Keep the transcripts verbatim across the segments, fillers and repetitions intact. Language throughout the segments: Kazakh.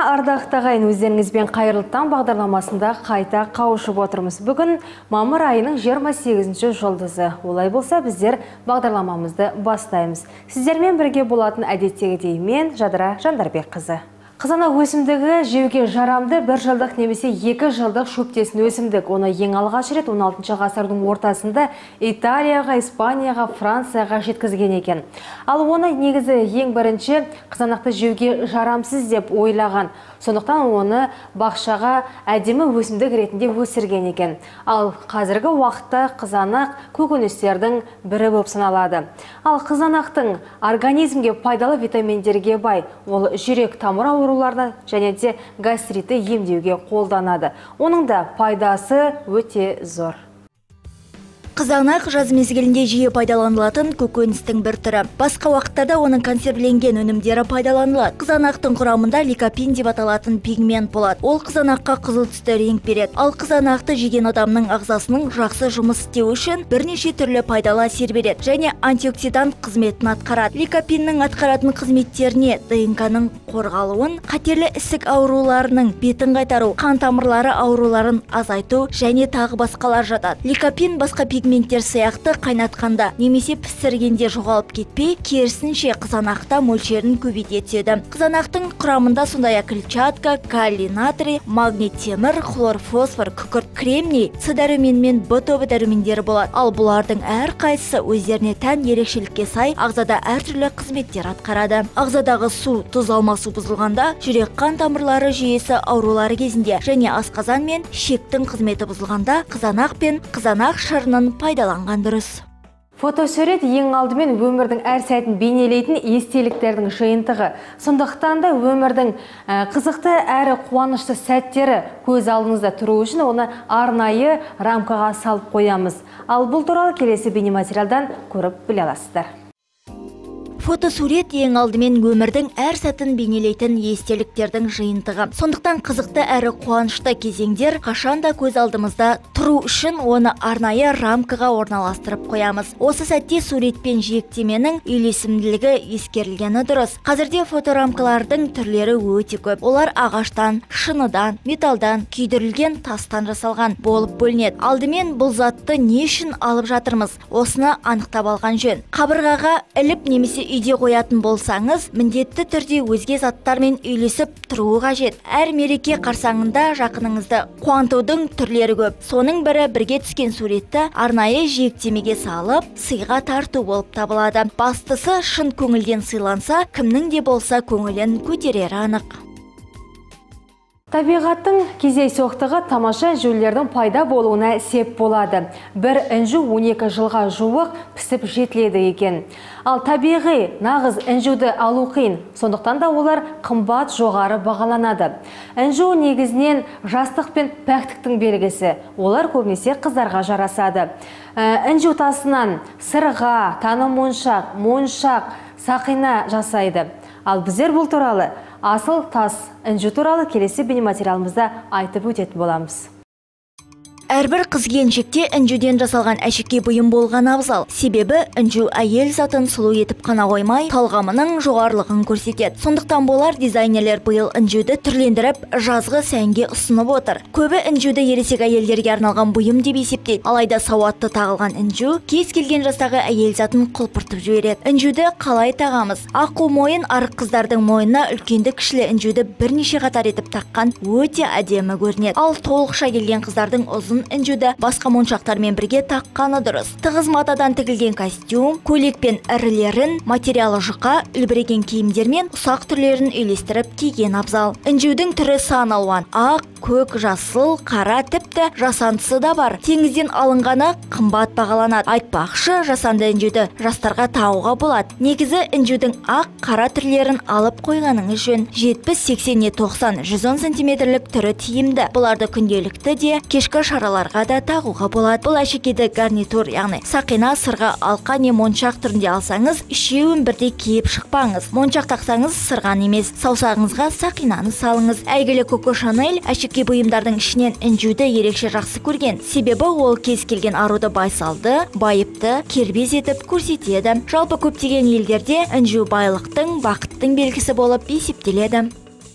ардақты ағайын, өздеріңізбен қайырлы таң бағдарламасында қайта қауышып отырмыз. Бүгін мамыр айының жиырма сегізінші жұлдызы. Олай болса, біздер бағдарламамызды бастаймыз. Сіздермен бірге болатын әдеттегідей мен Жадыра Жандарбекқызы. Қызанақ өсімдігі жеуге жарамды бір жылдық немесе екі жылдық шөптесін өсімдік. Оны ең алғаш рет он алтыншы ғасырдың ортасында Италияға, Испанияға, Францияға жеткізген екен. Ал оны негізі ең бірінші қызанақты жеуге жарамсыз деп ойлаған. Сондықтан оны бақшаға әдемі өсімдік ретінде өсірген екен. Ал қазіргі уақытта қызанақ көкөністердің бірі болып саналады. Ал қызанақтың организмге пайдалы витаминдерге бай. Ол жүрек тамыр ауруларына және де гастритті емдеуге қолданады. Оның да пайдасы өте зор. Қызанақ жаз мезгілінде жиі пайдаланылатын көкөністің бір түрі. Басқа уақыттарда оның консервіленген өнімдері пайдаланылады. Қызанақтың құрамында ликопин деп аталатын пигмент болады. Ол қызанаққа қызыл түсті реңк береді. Ал қызанақты жеген адамның ағзасының жақсы жұмыс істеу үшін бірнеше түрлі пайдалы әсер береді және антиоксидант қызметін атқарады. Ликопиннің атқаратын қызметтеріне ДНК-ның қорғалуын, қатерлі ісік ауруларының бетін қайтару, қан тамырлары ауруларын азайту және тағы басқалар жатады. Ликопин басқа пигменттер сияқты қайнатқанда немесе пісіргенде жоғалып кетпей, керісінше қызанақта мөлшерін көбейте түседі. Қызанақтың құрамында сондай-ақ клетчатка, калий, натрий, магний, темір, хлор, фосфор, күкірт, кремний, С дәрумен мен Б тобы дәрумендері болады. Ал бұлардың әрқайсысы өздеріне тән ерекшелікке сай ағзада әртүрлі қызметтер атқарады. Ағзадағы су, тұз алмасу бұзылғанда, жүрек қан тамырлары жүйесі аурулары кезінде және асқазан мен ішектің қызметі бұзылғанда қызанақ пен қызанақ шырынын пайдаланған дұрыс. Фотосурет ең алдымен өмірдің әр сәтін бейнелейтін естеліктердің жиынтығы. Сондықтан да өмірдің қызықты әрі қуанышты сәттері көз алдыңызда тұру үшін оны арнайы рамкаға салып қоямыз. Ал бұл туралы келесі бейнематериалдан көріп біле аласыздар. Фотосурет ең алдымен өмірдің әр сәтін бейнелейтін естеліктердің жиынтығы. Сондықтан қызықты әрі қуанышты кезеңдер қашанда көз алдымызда тұру үшін оны арнайы рамкаға орналастырып қоямыз. Осы сәтте сурет пен жиектеменің үйлесімділігі ескерілгені дұрыс. Қазірде фоторамкалардың түрлері өте көп. Олар ағаштан, шыныдан, металдан, күйдірілген тастан жасалған болып бөлінеді. Алдымен бұл затты не үшін алып жатырмыз? Осыны анықтап алған жөн. Қабырғаға іліп немесе үйде қоятын болсаңыз, міндетті түрде өзге заттармен үйлесіп тұруы қажет. Әр мереке қарсаңында жақыныңызды қуантудың түрлері көп. Соның бірі бірге түскен суретті арнайы жиектемеге салып, сыйға тарту болып табылады. Бастысы шын көңілден сыйланса, кімнің де болса көңілін көтерері анық. Табиғаттың кездейсоқтығы тамаша інжулердің пайда болуына сеп болады. Бір інжу он екі жылға жуық пісіп жетіледі екен. Ал табиғи нағыз інжуді алу қиын, сондықтан да олар қымбат жоғары бағаланады. Інжу негізінен жастық пен пәктіктің белгісі. Олар көбінесе қыздарға жарасады. Інжу тасынан сырға, таны моншақ, моншақ, сақина жасайды. Ал біздер бұл туралы асыл тас інжу туралы келесі бейнематериалымызда айтып өтетін боламыз. Әрбір қыз-келіншекте інжуден жасалған әшекей бұйым болған абзал. Себебі інжу әйел затын сұлу етіп қана қоймай, талғамының жоғарылығын көрсетеді. Сондықтан болар дизайнерлер биыл інжуді түрлендіріп, жазғы сәнге ұсынып отыр. Көбі інжуді ересек әйелдерге арналған бұйым деп есептейді. Алайда сауатты тағылған інжу кез келген жастағы әйел затын құлпыртып жібереді. Інжуді қалай тағамыз? Аққу мойын арық қыздардың мойнына үлкенді кішілі інжуді бірнеше қатар етіп таққан өте әдемі көрінеді. Ал толықша келген қыздардың ұзын інжуді басқа моншақтармен бірге таққаны дұрыс. Тығыз матадан тігілген костюм, көйлек пен ірілерін, материалы жұқа, үлбіреген киімдермен ұсақ түрлерін үйлестіріп киген абзал. Інжудің түрі сан алуан: ақ, көк, жасыл, қара, тіпті жасандысы да бар. Теңізден алынғаны қымбат бағаланады. Айтпақшы, жасанды інжуді жастарға тағуға болады. Негізі інжудің ақ, қара түрлерін алып қойғаныңыз жөн. жетпіс, сексен, тоқсан, жүз он сантиметрлік түрі тиімді. Бұларды күнделікті де, кешкі шараларға да тағуға болады. Бұл әшекейді гарнитур, яғни сақина, сырға, алқа не моншақ түрінде алсаңыз, үшеуін бірдей киіп шықпаңыз. Моншақ тақсаңыз сырған емес, саусағыңызға сақинаны салыңыз. Әйгілі Коко Шанель әшекей бұйымдардың ішінен інжуді ерекше жақсы көрген. Себебі ол кез келген аруды байсалды, байыпты, кербез етіп көрсетеді. Жалпы көптеген елдерде інжу байлықтың, бақыттың белгісі болып есептеледі.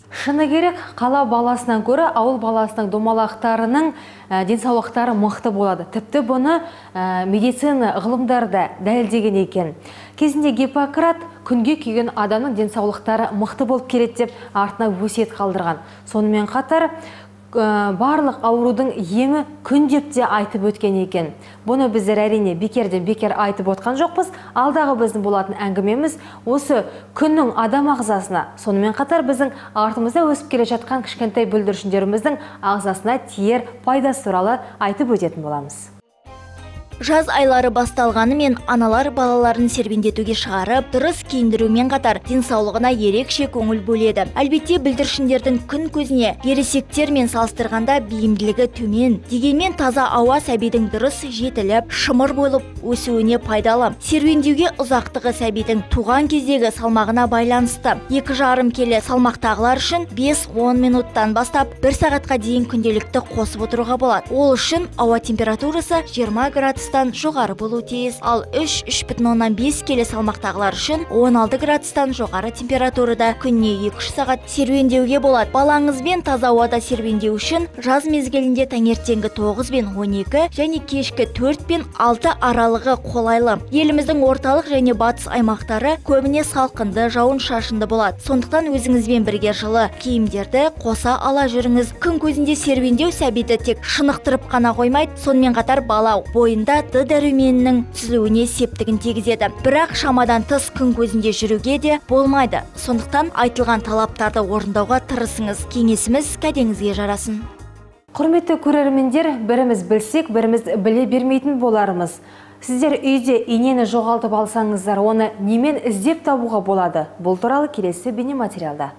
Шыны керек, қала баласынан көрі ауыл баласының домалақтарының денсаулықтары мықты болады. Тіпті бұны медицина ғылымдарда дәлелдеген екен. Кезінде Гиппократ күнге күйген адамның денсаулықтары мықты болып келеді деп артына өсиет қалдырған. Сонымен қатар барлық аурудың емі күн деп те айтып өткен екен. Бұны біздер әрине бекерден бекер айтып отқан жоқпыз. Алдағы біздің болатын әңгімеміз осы күннің адам ағзасына, сонымен қатар біздің артымызда өсіп келе жатқан кішкентай бүлдіршіндеріміздің ағзасына тиер пайдасы туралы айтып өтетін боламыз. Жаз айлары басталғанымен аналар балаларын серуендетуге шығарып, дұрыс киіндірумен қатар денсаулығына ерекше көңіл бөледі. Әлбетте бүлдіршіндердің күн көзіне ересектермен салыстырғанда бейімділігі төмен. Дегенмен таза ауа сәбидің дұрыс жетіліп, шымыр болып өсуіне пайдалы. Серуендеуге ұзақтығы сәбидің туған кездегі салмағына байланысты. екі жарым келі салмақтағылар үшін бес-он минуттан бастап бір сағатқа дейін күнделікті қосып отыруға болады. Ол үшін ауа температурасы жиырма градус жоғары болу тиіс, ал үш-үш бүтін оннан бес келі салмақтағылар үшін он алты градустан жоғары температурада күніне екі-үш сағат серуендеуге болады. Балаңызбен таза ауада серуендеу үшін жаз мезгілінде таңертеңгі тоғыз бен он екі және кешкі төрт бен алты аралығы қолайлы. Еліміздің орталық және батыс аймақтары көбіне салқынды, жауын-шашынды болады. Сондықтан өзіңізбен бірге жылы киімдерді қоса ала жүріңіз. Күн көзінде серуендеу сәбиді тек шынықтырып қана қоймайды, сонымен қатар бала бойында д дәруменінің түзілуіне септігін тигізеді. Бірақ шамадан тыс күн көзінде жүруге де болмайды. Сондықтан айтылған талаптарды орындауға тырысыңыз. Кеңесіміз кәдеңізге жарасын. Құрметті көрермендер, біріміз білсек, біріміз біле бермейтін боларымыз. Сіздер үйде инені жоғалтып алсаңыздар, оны немен іздеп табуға болады? Бұл туралы келесі бейнематериалда.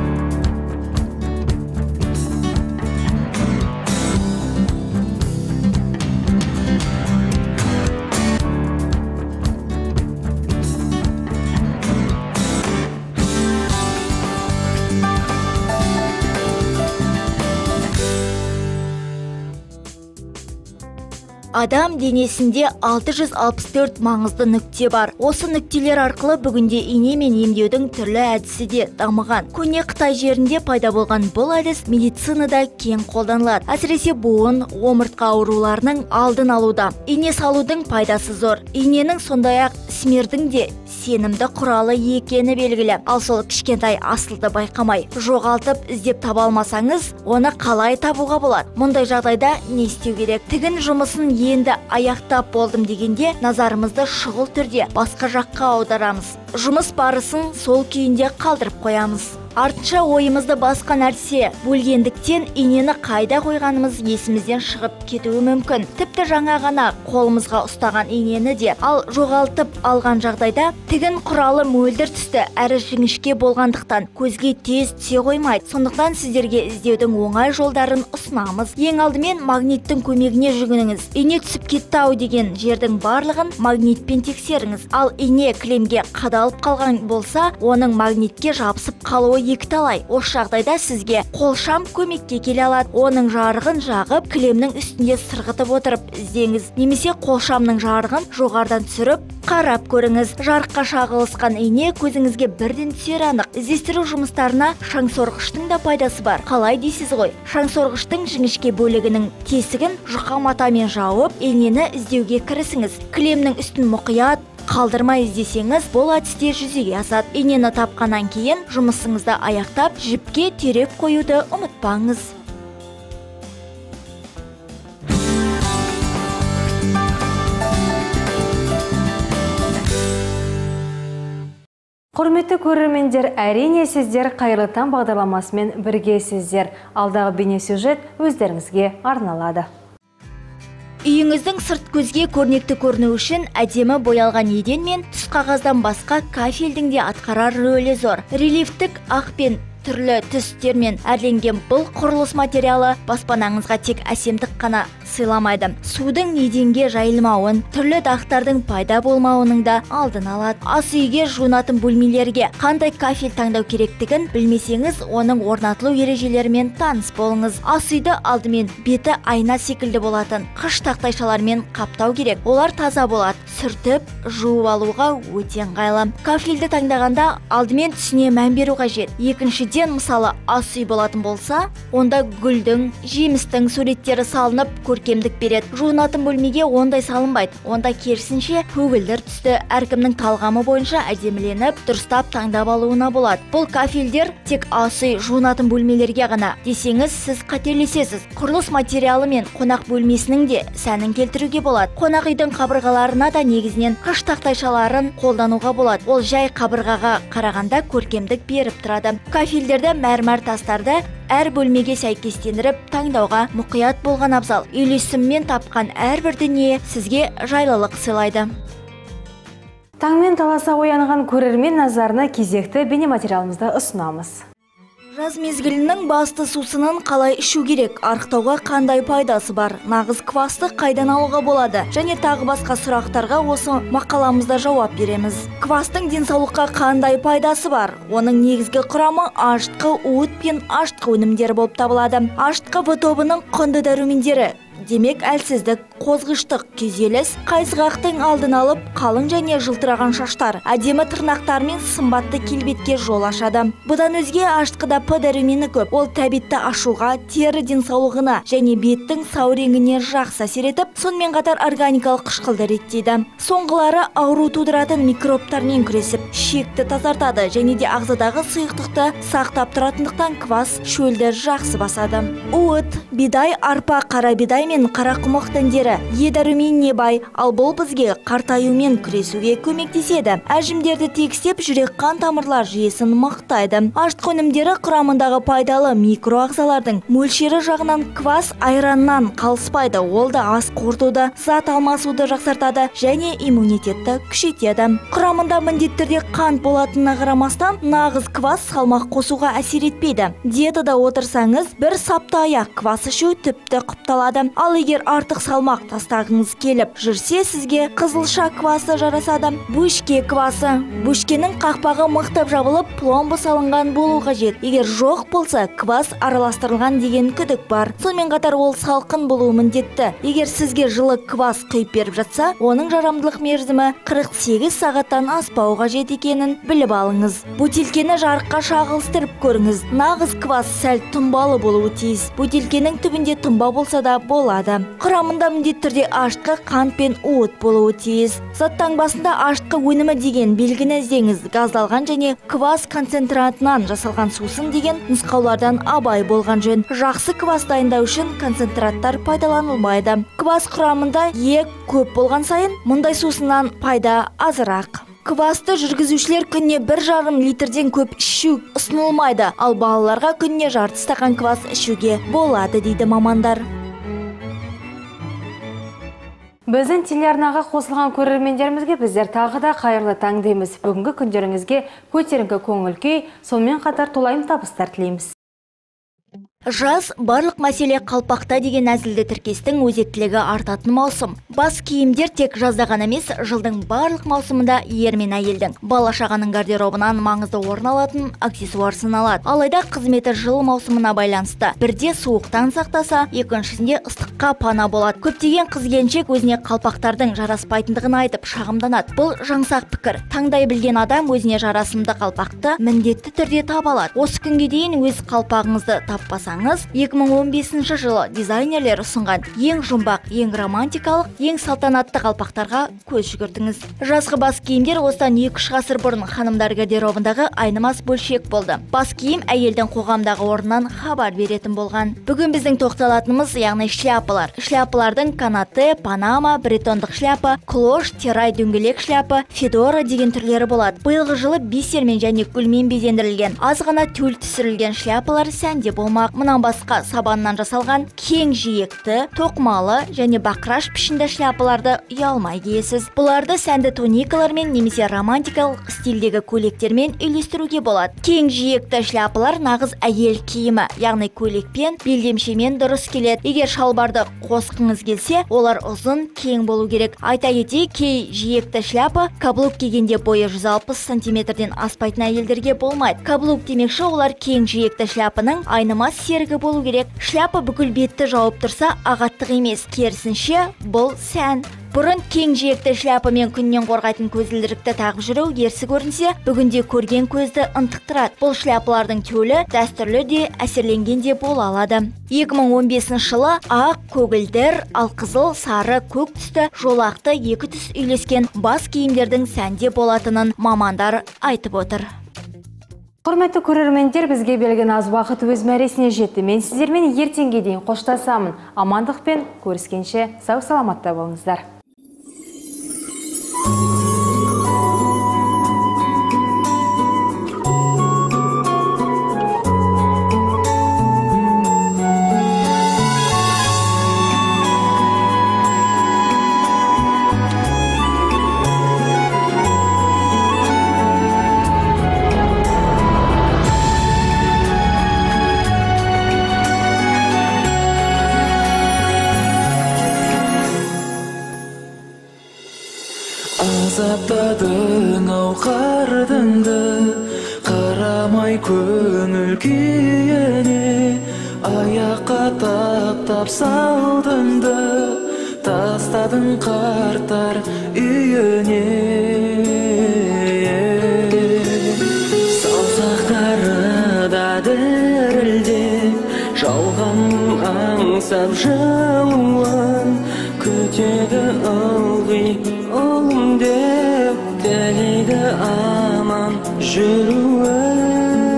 Адам денесінде алты жүз алпыс төрт маңызды нүкте бар. Осы нүктелер арқылы бүгінде инемен емдеудің түрлі әдісі де дамыған. Көне Қытай жерінде пайда болған бұл әдіс медицинада кең қолданылады. Әсіресе буын, омыртқа ауруларының алдын алуда. Ине салудың пайдасы зор. Иненің сондай-ақ ісмердің де сенімді құралы екені белгілі. Ал сол кішкентай асылды байқамай, жоғалтып іздеп таба алмасаңыз, оны қалай табуға болады? Мұндай жағдайда не істеу керек? Тігін жұмысын енді аяқтап болдым дегенде, назарымызды шұғыл түрде басқа жаққа аударамыз. Жұмыс барысын сол күйінде қалдырып қоямыз. Артынша ойымызды басқа нәрсе бөлгендіктен инені қайда қойғанымыз есімізден шығып кетуі мүмкін. Тіпті жаңа ғана қолымызға ұстаған инені де ал жоғалтып алған жағдайда тігін құралы мөлдір түсті әрі жіңішке болғандықтан көзге тез түсе қоймайды. Сондықтан сіздерге іздеудің оңай жолдарын ұсынамыз. Ең алдымен магниттің көмегіне жүгініңіз. Ине түсіп кетті ау деген жердің барлығын магнитпен тексеріңіз. Ал ине кілемге қадалып қалған болса, оның магнитке жабысып қалуы екі талай. Осы жағдайда сізге қолшам көмекке келе алады. Оның жарығын жағып, кілемнің үстінде сырғытып отырып іздеңіз. Немесе қолшамның жарығын жоғарыдан түсіріп, қарап көріңіз. Жарыққа шағылысқан ине көзіңізге бірден түсер анық. Іздестіру жұмыстарына шаңсорғыштың да пайдасы бар. Қалай дейсіз ғой? Шаңсорғыштың жіңішке бөлігінің тесігін жұқа матамен жауып, инені іздеуге кірісіңіз. Кілемнің үстін мұқият қалдырмай іздесеңіз, бұл әдісте жүзеге асады. Инені тапқаннан кейін жұмысыңызды аяқтап, жіпке терек қоюды ұмытпаңыз. Құрметті көрермендер, әрине сіздер қайырлы таң бағдарламасымен біргесіздер. Алдағы бейнесюжет өздеріңізге арналады. Үйіңіздің сырт көзге көрнекті көріну үшін әдемі боялған еден мен түс қағаздан басқа кафельдің де атқарар рөлі зор. Рельефтік ақ пен түрлі түстермен әрленген бұл құрылыс материалы баспанаңызға тек әсемдік қана сыйламайды. Судың неденге жайылмауын, түрлі дақтардың пайда болмауының да алдын алады. Ас үйге жуынатын бөлмелерге қандай кафель таңдау керектігін білмесеңіз, оның орнатылу ережелерімен таныс болыңыз. Ас үйді алдымен беті айна секілді болатын қыш тақтайшалармен қаптау керек. Олар таза болады. Сүртіп, жуып алуға өте ыңғайлы. Кафельді таңдағанда алдымен түсіне мән беру қажет. Екіншіден, мысалы, ас үй болатын болса, онда гүлдің, жемістің суреттері салынып, көркемдік береді. Жуынатын бөлмеге ондай салынбайды. Онда керісінше көгілдір түсті әркімнің талғамы бойынша әдеміленіп, дұрыстап таңдап алуына болады. Бұл кафельдер тек ас үй, жуынатын бөлмелерге ғана десеңіз, сіз қателесесіз. Құрылыс материалы мен қонақ бөлмесінің де сәнін келтіруге болады. Қонақ үйдің қабырғаларына да негізінен қыш тақтайшаларын қолдануға болады. Ол жай қабырғаға қарағанда көркемдік беріп тұрады. Кафельдерді мәрмәр тастарды әр бөлмеге сәйкестендіріп таңдауға мұқият болған абзал. Үйлесіммен тапқан әрбір дүние сізге жайлылық сыйлайды. Таңмен таласа оянған көрермен назарына кезекті бейнематериалымызды ұсынамыз. Жаз мезгілінің басты сусынын қалай ішу керек, арықтауға қандай пайдасы бар, нағыз квасты қайдан алуға болады, және тағы басқа сұрақтарға осы мақаламызда жауап береміз. Квастың денсаулыққа қандай пайдасы бар? Оның негізгі құрамы ашытқы, уыт пен ашытқы өнімдері болып табылады. Ашытқы В тобының құнды дәрумендері. Демек, әлсіздік, қозғыштық, күйзеліс, қайсығақтың алдын алып, қалың және жылтыраған шаштар, әдемі тырнақтар мен сымбатты келбетке жол ашады. Бұдан өзге ашытқыда П дәрумені көп. Ол тәбетті ашуға, тері денсаулығына және беттің сау реңіне жақсы әсер етіп, сонымен қатар органикалық қышқылды реттейді. Соңғылары ауру тудыратын микробтармен күресіп, шекті тазартады және де ағзадағы сұйықтықты сақтап тұратындықтан квас шөлді жақсы басады. Уыт, бидай, арпа, қара бидай мен қарақұмық дәндері Е дәруменіне бай, ал бұл бізге қартаюмен күресуге көмектеседі. Әжімдерді тегістеп, жүрек қан тамырлар жүйесін мықтайды. Ашытқы өнімдері құрамындағы пайдалы микроағзалардың мөлшері жағынан квас айраннан қалыспайды. Ол да ас қорытуды, зат алмасуды жақсартады және иммунитетті күшейтеді. Құрамында міндетті түрде қант болатынына қарамастан, нағыз квас салмақ қосуға әсер етпейді. Диетада отырсаңыз, бір сапта аяқ квас ішу тіпті құпталады. Ал егер артық салмақ тастағыңыз келіп жүрсе, сізге қызылша квасы жарасады. Бөшке квасы. Бөшкенің қақпағы мықтап жабылып, пломба салынған болу қажет. Егер жоқ болса, квас араластырылған деген күдік бар. Сонымен қатар ол салқын болуы міндетті. Егер сізге жылы квас құйып беріп жатса, оның жарамдылық мерзімі қырық сегіз сағаттан аспауы қажет екенін біліп алыңыз. Бөтелкені жарыққа шағылыстырып көріңіз. Нағыз квас сәл тұнбалы болуы тиіс. Бөтелкенің түбінде тұнба болса да болады. Құрамында міндетті түрде ашытқы, қант пен уыт болуы тиіс. Зат таңбасында ашытқы өнімі деген белгіні іздеңіз. Газдалған және квас концентратынан жасалған сусын деген нұсқаулардан абай болған жөн. Жақсы квас дайындау үшін концентраттар пайдаланылмайды. Квас құрамында Е көп болған сайын, мұндай сусыннан пайда азырақ. Квасты жүргізушілер күнне бір жарым литрден көп ішу ұсынылмайды, ал балаларға күнне жарты стақан квас ішуге болады, дейді мамандар. Біздің телеарнаға қосылған көрермендерімізге біздер тағы да қайырлы таң дейміз. Бүгінгі күндеріңізге көтеріңкі көңіл күй, сонымен қатар толайым табыстар тілейміз. Жаз барлық мәселе қалпақта деген әзілді тіркестің өзектілігі артатын маусым. Бас киімдер тек жазда ғана емес, жылдың барлық маусымында ер мен әйелдің бала шағаның гардеробынан маңызды орын алатын аксессуар саналады. Алайда қызметі жыл маусымына байланысты. Бірде суықтан сақтаса, екіншісінде ыстыққа пана болады. Көптеген қыз-келіншек өзіне қалпақтардың жараспайтындығын айтып шағымданады. Бұл жаңсақ пікір. Таңдай білген адам өзіне жарасымды қалпақты міндетті түрде таба алады. Осы күнге дейін өз қалпағыңызды таппасаңыз, екі мың он бесінші жылы дизайнерлер ұсынған ең жұмбақ, ең романтикалық, ең салтанатты қалпақтарға көз жүгіртіңіз. Жазғы бас киімдер осыдан екі үш ғасыр бұрын ханымдар гардеробындағы айнымас бөлшек болды. Бас киім әйелдің қоғамдағы орнынан хабар беретін болған. Бүгін біздің тоқталатынымыз яғни шляпалар. Шляпалардың канаты, панама, бретондық шляпа, клош, террай дөңгелек шляпа, федора деген түрлері болады. Биылғы жылы бисермен және гүлмен безендірілген, аз ғана төл түсірілген шляпалар сәнде болмақ. Мұнан басқа сабаннан жасалған кең жиекті, тоқмалы және бақыраш пішінді шляпаларды ұялмай киесіз. Бұларды сәнді туникалармен немесе романтикалық стильдегі көйлектермен үйлестіруге болады. Кең жиекті шляпалар нағыз әйел киімі, яғни көйлекпен, белдемшемен дұрыс келеді. Егер шалбарды қосқыңыз келсе, олар ұзын, кең болу керек. Айта кетейік, кей жиекті шляпа каблук кигенде бойы жүз алпыс сантиметрден аспайтын әйелдерге болмайды. Каблук демекші, олар кең жиекті шляпаның айнымас серігі болу керек. Шляпа бүкіл бетті жауып тұрса, ағаттық емес, керісінше бұл сән. Бұрын кең жиекті шляпамен күннен қорғайтын көзілдірікті тағып жүру ерсі көрінсе, бүгінде көрген көзді ынтықтырады. Бұл шляпалардың төлі дәстүрлі де, әсерленген де бола алады. екі мың он бесінші жылы ақ, көгілдір, алқызыл, сары, көк түсті, жолақты екі түс үйлескен бас киімдердің сәнде болатынын мамандар айтып отыр. Құрметті көрермендер, бізге берілген аз уақыт өз мәресіне жетті. Мен сіздермен ертеңге дейін қоштасамын. Амандықпен көріскенше сау саламатта болыңыздар. Азаптадың ау қардыңды, қарамай көңіл күйіне, аяққа таптап салдыңды, тастадың қарттар үйіне. Саусақтары да дірілдеп, жалғанның аңсап жылуын, күтеді ылғи ұлым деп, тілейді аман жүруін.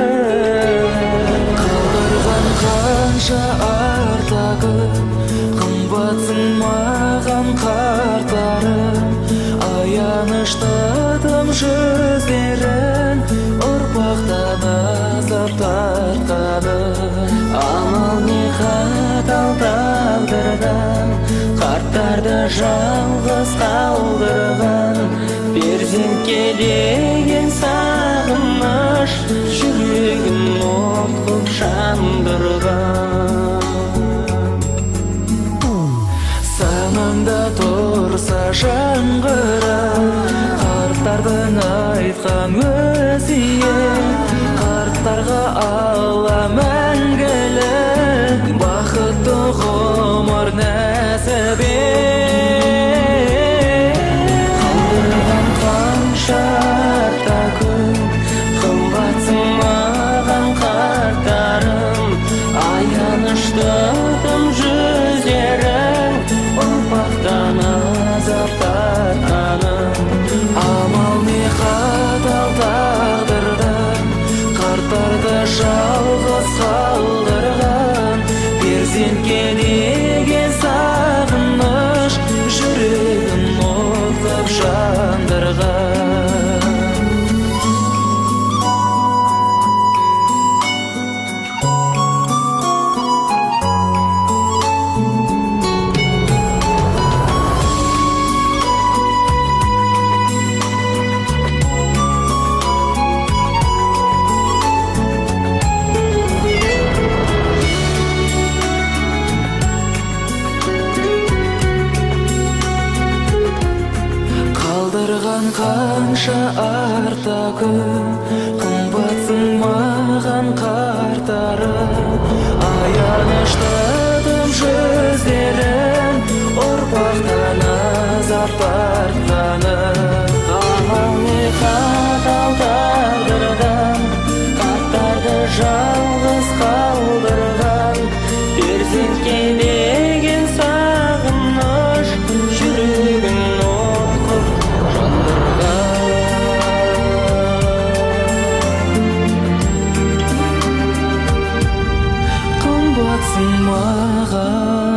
Қалдырған қанша артағы, қымбатсың маған қарттарым, аянышты тым жүздерін, ұрпақтан азап тартқаны. Амал не қатал тағдырдан, қарттарды жалғыз қалдырған, перзентке деген сағыныш жүрегін от қып жандырған. Санамда тұрса жаңғырып, қарттардың айтқан өсиет, қарттарға алла мәңгілік бақытты ғұмыр нәсіп ет. Қалдырған қанша артта күн, қымбатсың маған қарттарым, аянышты тым жүздерің, ұрпақтан азап тартқаным. Амал не қатал тағдырдан, қарттарды жалғыз қалдырған, перзентке деген сағыныш жүрегін от қып жандырған. Қанша артта күн, қымбатсың маған қарттарым, аянышты тым жүздерін, ұрпақтан азап тартқаны. Амал не қатал тағдырдан, қарттарды жалғыз қалдырған, перзентке деген сағыныш жүрегін от қып жандырған. Қымбатсың маған